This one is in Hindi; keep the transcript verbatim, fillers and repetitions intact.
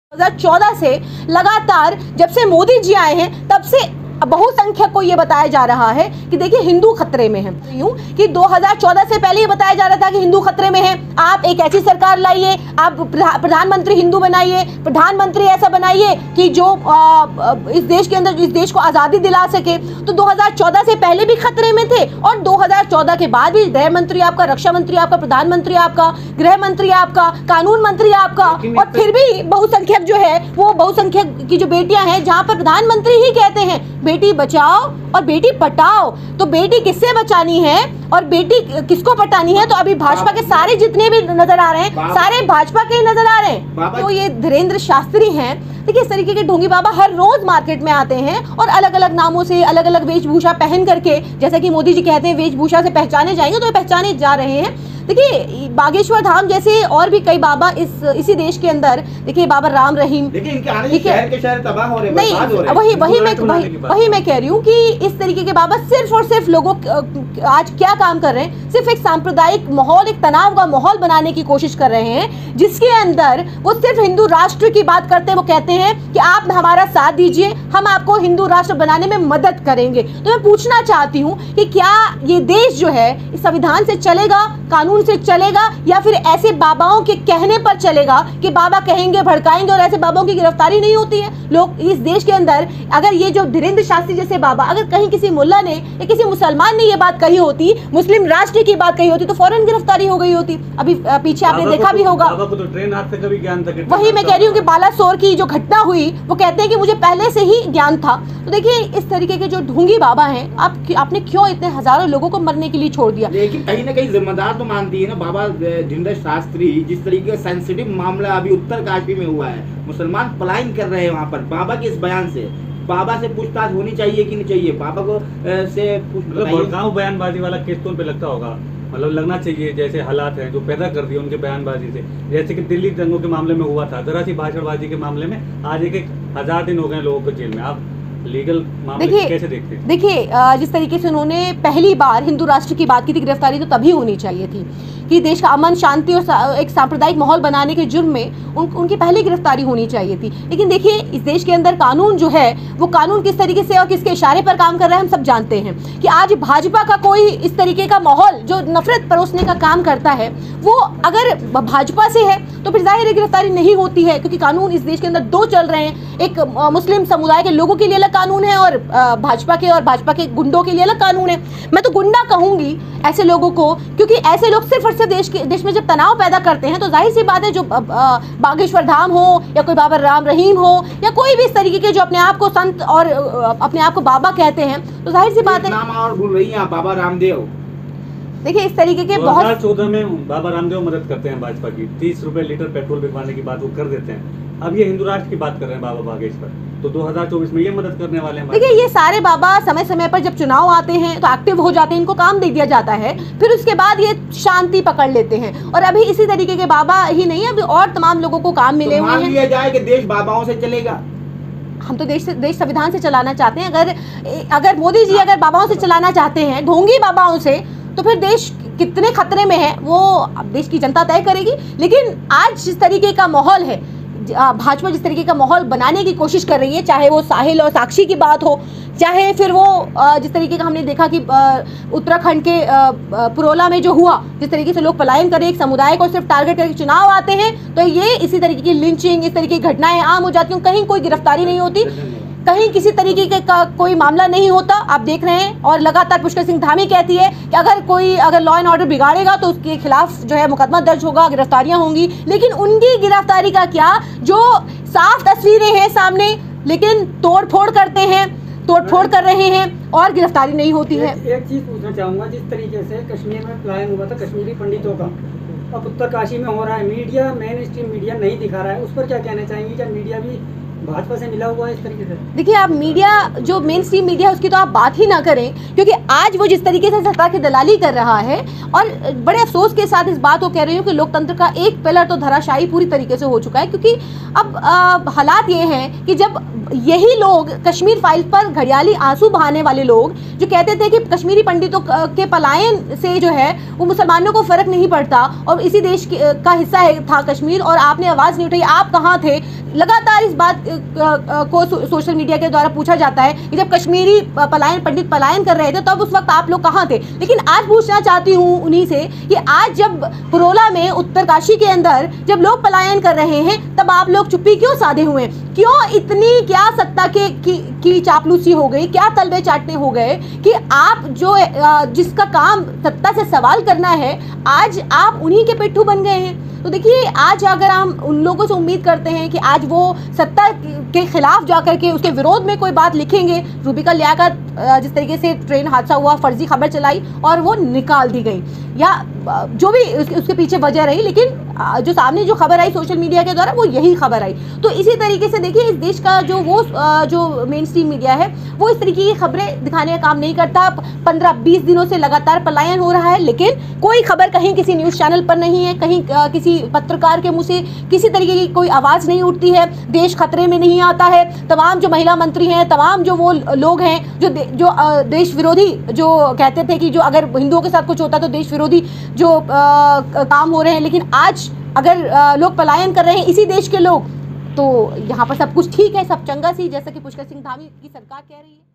दो हज़ार चौदह से लगातार जब से मोदी जी आए हैं तब से बहुसंख्यक को ये बताया जा रहा है कि देखिए हिंदू खतरे में है। यूं कि दो हज़ार चौदह से पहले ये बताया जा रहा था कि हिंदू खतरे में है, आप एक ऐसी सरकार लाइए, आप प्रधानमंत्री हिंदू बनाइए, प्रधानमंत्री ऐसा बनाइए कि जो आ, इस देश के अंदर इस देश को आज़ादी दिला सके। तो दो हज़ार चौदह से पहले भी खतरे में थे और दो हज़ार चौदह के बाद भी गृह मंत्री आपका, रक्षा मंत्री आपका, प्रधानमंत्री आपका, गृह मंत्री आपका, कानून मंत्री आपका, और फिर भी बहुसंख्यक जो है वो बहुसंख्यक की जो बेटियां हैं जहां पर प्रधानमंत्री ही कहते हैं बेटी बचाओ और बेटी पटाओ। तो बेटी किससे बचानी है और बेटी किसको पटानी है? तो अभी भाजपा के सारे जितने भी नजर आ रहे हैं सारे भाजपा के ही नजर आ रहे हैं। तो ये धीरेन्द्र शास्त्री हैं, देखिए इस तरीके के ढोंगी बाबा हर रोज मार्केट में आते हैं और अलग अलग नामों से अलग अलग वेशभूषा पहन करके, जैसा कि मोदी जी कहते हैं वेशभूषा से पहचाने जाएंगे, तो ये पहचाने जा रहे हैं। देखिए बागेश्वर धाम जैसे और भी कई बाबा इस इसी देश के अंदर, देखिए बाबा राम रहीम, देखिए इनके आने से शहर के शहर तबाह हो रहे हैं, नहीं बर्बाद हो रहे हैं। वही वही मैं वही, वही मैं कह रही हूँ कि इस तरीके के बाबा सिर्फ और सिर्फ लोगों आज क्या काम कर रहे हैं, सिर्फ एक सांप्रदायिक माहौल, एक तनाव का माहौल बनाने की कोशिश कर रहे हैं, जिसके अंदर वो सिर्फ हिंदू राष्ट्र की बात करते हैं। वो कहते हैं कि आप हमारा साथ दीजिए, हम आपको हिंदू राष्ट्र बनाने में मदद करेंगे। तो मैं पूछना चाहती हूँ कि क्या ये देश जो है इस संविधान से चलेगा, कानून से चलेगा, या फिर ऐसे बाबाओं के कहने पर चलेगा कि बाबा कहेंगे भड़काएंगे और ऐसे बाबाओं की गिरफ्तारी नहीं होती है? लोग इस देश के अंदर, अगर ये जो धीरेन्द्र शास्त्री जैसे बाबा, अगर कहीं किसी मुल्ला ने या किसी मुसलमान ने ये बात कही होती, मुस्लिम राष्ट्र की बात कही होती, तो फौरन गिरफ्तारी हो गई होती। अभी पीछे आपने देखा भी होगा, बाबा को तो ट्रेन हाथ से कभी ज्ञान था। वही मैं कह रही हूँ कि बालासोर की जो घटना हुई, वो कहते हैं कि मुझे पहले से ही ज्ञान था। तो देखिए इस तरीके के जो ढोंगी बाबा हैं, आप आपने क्यों इतने हजारों लोगों को मरने के लिए छोड़ दिया? लेकिन कहीं ना कहीं जिम्मेदार तो मानती है ना बाबा धीरेन्द्र शास्त्री, जिस तरीके का सेंसिटिव मामला अभी उत्तर काशी में हुआ है, मुसलमान पलायन कर रहे हैं वहाँ पर, बाबा के इस बयान से बाबा से पूछताछ होनी चाहिए कि नहीं चाहिए? बाबा को से भड़काऊ बयानबाजी वाला केस तो उन पे लगता होगा, मतलब लगना चाहिए, जैसे हालात हैं जो पैदा कर दिए उनके बयानबाजी से, जैसे कि दिल्ली दंगों के मामले में हुआ था, जरा सी भाषणबाजी के मामले में आज एक एक हजार दिन हो गए लोगों को जेल में। आप लीगल मामले कैसे देखते हैं? देखिए जिस तरीके से उन्होंने पहली बार हिंदू राष्ट्र की बात की थी, गिरफ्तारी तो तभी होनी चाहिए थी कि देश का अमन शांति और एक सांप्रदायिक माहौल बनाने के जुर्म में उन, उनकी पहली गिरफ्तारी होनी चाहिए थी। लेकिन देखिए इस देश के अंदर कानून जो है वो कानून किस तरीके से और किसके इशारे पर काम कर रहा है हम सब जानते हैं कि आज भाजपा का कोई इस तरीके का माहौल जो नफरत परोसने का काम करता है, वो अगर भाजपा से है तो फिर जाहिर है गिरफ्तारी नहीं होती है, क्योंकि कानून इस देश के अंदर दो चल रहे हैं। एक मुस्लिम समुदाय के लोगों के लिए अलग कानून है और भाजपा के और भाजपा के गुंडों के लिए अलग कानून है। मैं तो गुंडा कहूंगी ऐसे लोगों को, क्योंकि ऐसे लोग सिर्फ और सिर्फ देश के देश में जब तनाव पैदा करते हैं तो जाहिर सी बात है, जो बागेश्वर धाम हो या कोई बाबा राम रहीम हो या कोई भी इस तरीके के जो अपने आप को संत और अपने आप को बाबा कहते हैं, तो जाहिर सी बात है नाम और भूल रही हैं बाबा रामदेव। देखिए इस तरीके के बहुत बहुत दो हज़ार चौदह में बाबा रामदेव मदद करते हैं भाजपा की, तीस रुपए लीटर पेट्रोल बिकवाने की बात वो कर देते हैं। अब ये हिंदू राष्ट्र की बात कर रहे हैं बाबा बागेश्वर, तो दो हज़ार चौबीस में ये मदद करने वाले हैं। देखिए ये सारे बाबा समय समय पर जब चुनाव आते हैं तो एक्टिव हो जाते हैं, इनको काम दे दिया जाता है, फिर उसके बाद ये शांति पकड़ लेते हैं। और अभी इसी तरीके के बाबा ही नहीं, अभी और तमाम लोगों को काम मिले हुए हैं। मान लिया जाए कि देश बाबाओं से चलेगा, हम तो देश देश संविधान से चलाना चाहते हैं। अगर अगर मोदी जी अगर बाबाओं से चलाना चाहते हैं, ढोंगी बाबाओं से, तो फिर देश कितने खतरे में है वो अब देश की जनता तय करेगी। लेकिन आज जिस तरीके का माहौल है, भाजपा जिस तरीके का माहौल बनाने की कोशिश कर रही है, चाहे वो साहिल और साक्षी की बात हो, चाहे फिर वो जिस तरीके का हमने देखा कि उत्तराखंड के पुरोला में जो हुआ, जिस तरीके से लोग पलायन कर एक समुदाय को सिर्फ टारगेट करके चुनाव आते हैं, तो ये इसी तरीके की लिंचिंग, इस तरीके की घटनाएं आम हो जाती हैं। कहीं कोई गिरफ्तारी नहीं होती, कहीं किसी तरीके का कोई मामला नहीं होता, आप देख रहे हैं। और लगातार पुष्कर सिंह धामी कहती है कि अगर कोई अगर लॉ एंड ऑर्डर बिगाड़ेगा तो उसके खिलाफ जो है मुकदमा दर्ज होगा, गिरफ्तारियां होंगी। लेकिन उनकी गिरफ्तारी का क्या, जो साफ तस्वीरें हैं सामने, लेकिन तोड़ फोड़ करते हैं, तोड़ फोड़ कर रहे हैं और गिरफ्तारी नहीं होती है। एक चीज पूछना चाहूंगा, जिस तरीके से कश्मीर में पलायन हुआ था कश्मीरी पंडितों का, अब उत्तरकाशी में हो रहा है, मीडिया मेन स्ट्रीम मीडिया नहीं दिखा रहा है, उस पर क्या कहना चाहेंगे? क्या मीडिया भी भाजपा से मिला हुआ है इस तरीके से? देखिए, आप मीडिया जो मेन स्ट्रीम मीडिया है उसकी तो आप बात ही ना करें, क्योंकि आज वो जिस तरीके से सत्ता की दलाली कर रहा है, और बड़े अफसोस के साथ इस बात को कह रही हूँ कि लोकतंत्र का एक पिलर तो धराशायी पूरी तरीके से हो चुका है। क्योंकि अब आ, हालात ये हैं कि जब यही लोग कश्मीर फाइल पर घड़ियाली आंसू बहाने वाले लोग जो कहते थे कि कश्मीरी पंडितों के पलायन से जो है वो मुसलमानों को फर्क नहीं पड़ता और इसी देश का हिस्सा है था कश्मीर, और आपने आवाज़ नहीं उठाई, आप कहाँ थे? लगातार इस बात को सो, सोशल मीडिया के द्वारा पूछा जाता है कि जब कश्मीरी पलायन पंडित पलायन कर रहे थे तब उस वक्त आप लोग कहाँ थे? लेकिन आज पूछना चाहती हूँ उन्हीं से कि आज जब पुरोला में उत्तरकाशी के अंदर जब लोग पलायन कर रहे हैं तब आप लोग चुप्पी क्यों साधे हुए? क्यों इतनी क्या सत्ता के की, की चापलूसी हो गई, क्या तलबे चाटने हो गए कि आप जो जिसका काम सत्ता से सवाल करना है आज आप उन्हीं के पिट्ठू बन गए हैं? तो देखिए, आज अगर हम उन लोगों से उम्मीद करते हैं कि आज वो सत्ता के खिलाफ जाकर के उसके विरोध में कोई बात लिखेंगे, रूबिका लियाकत जिस तरीके से ट्रेन हादसा हुआ, फर्जी खबर चलाई और वो निकाल दी गई, या जो भी उसके पीछे वजह रही, लेकिन जो सामने जो खबर आई सोशल मीडिया के द्वारा वो यही खबर आई। तो इसी तरीके से देखिए, इस देश का जो वो जो मेन स्ट्रीम मीडिया है वो इस तरीके की खबरें दिखाने का काम नहीं करता। पंद्रह बीस दिनों से लगातार पलायन हो रहा है, लेकिन कोई खबर कहीं किसी न्यूज़ चैनल पर नहीं है, कहीं किसी पत्रकार के मुंह से किसी तरीके की कोई आवाज़ नहीं उठती है, देश खतरे में नहीं आता है। तमाम जो महिला मंत्री हैं, तमाम जो वो लोग हैं जो दे, जो देश विरोधी जो कहते थे कि जो अगर हिंदुओं के साथ कुछ होता तो देश विरोधी जो आ, काम हो रहे हैं, लेकिन आज अगर आ, लोग पलायन कर रहे हैं इसी देश के लोग, तो यहाँ पर सब कुछ ठीक है, सब चंगा सी, जैसा कि पुष्कर सिंह धामी की सरकार कह रही है।